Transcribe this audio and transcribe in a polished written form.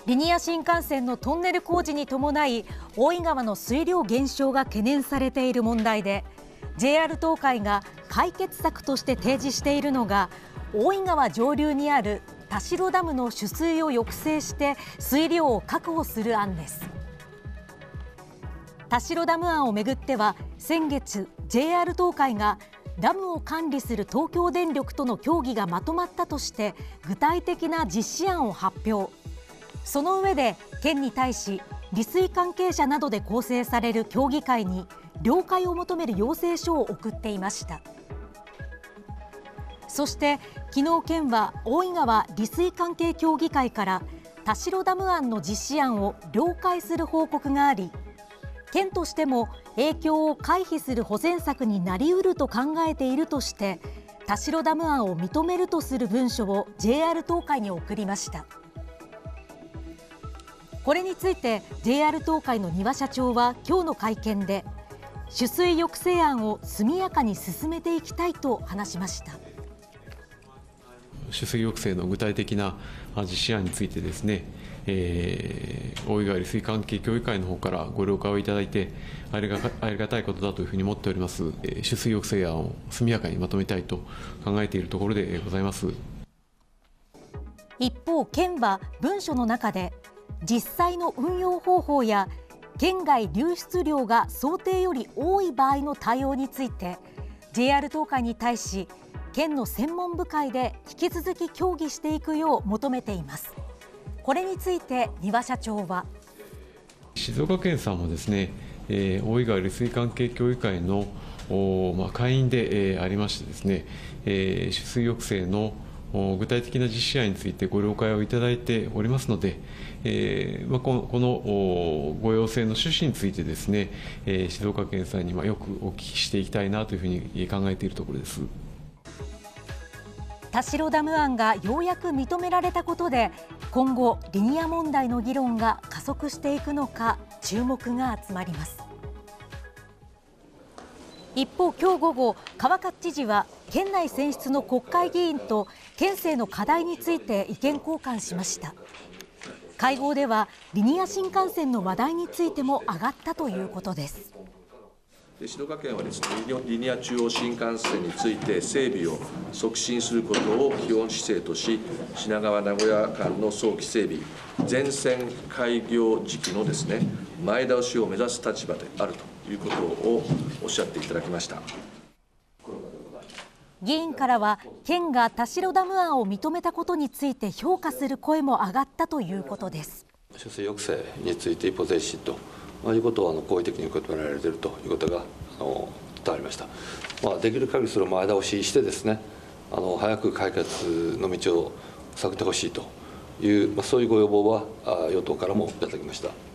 リニア新幹線のトンネル工事に伴い大井川の水量減少が懸念されている問題で、 JR 東海が解決策として提示しているのが、大井川上流にある田代ダムの取水を抑制して水量を確保する案です。田代ダム案をめぐっては、先月 JR 東海がダムを管理する東京電力との協議がまとまったとして具体的な実施案を発表。その上で県に対し、利水関係者などで構成される協議会に了解を求める要請書を送っていました。そして昨日、県は大井川利水関係協議会から田代ダム案の実施案を了解する報告があり、県としても影響を回避する保全策になりうると考えているとして、田代ダム案を認めるとする文書を JR 東海に送りました。これについて JR 東海の丹羽社長は今日の会見で、取水抑制案を速やかに進めていきたいと話しました。 取水抑制の具体的な実施案についてですね、大井川利水関係協議会の方からご了解をいただいて、ありがたいことだというふうに思っております。取水抑制案を速やかにまとめたいと考えているところでございます。 一方、県は文書の中で、実際の運用方法や県外流出量が想定より多い場合の対応について JR 東海に対し、県の専門部会で引き続き協議していくよう求めています。これについて丹羽社長は、 静岡県さんもですね、大井川利水関係協議会の会員でありましてですね、取水抑制の具体的な実施案についてご了解をいただいておりますので、このご要請の趣旨についてですね、静岡県さんによくお聞きしていきたいなというふうに考えているところです。 田代ダム案がようやく認められたことで、今後リニア問題の議論が加速していくのか注目が集まります。一方、今日午後、川勝知事は県内選出の国会議員と県政の課題について意見交換しました。会合ではリニア新幹線の話題についても上がったということです。 静岡県はですね、リニア中央新幹線について整備を促進することを基本姿勢とし、品川名古屋間の早期整備、全線開業時期のですね、前倒しを目指す立場であるということをおっしゃっていただきました。 議員からは、県が田代ダム案を認めたことについて評価する声も上がったということです。 取水抑制について一歩前進ということを好意的に受け止められているということが伝わりました。できる限りそれを前倒ししてですね、早く解決の道を探ってほしいという、そういうご要望は与党からもいただきました。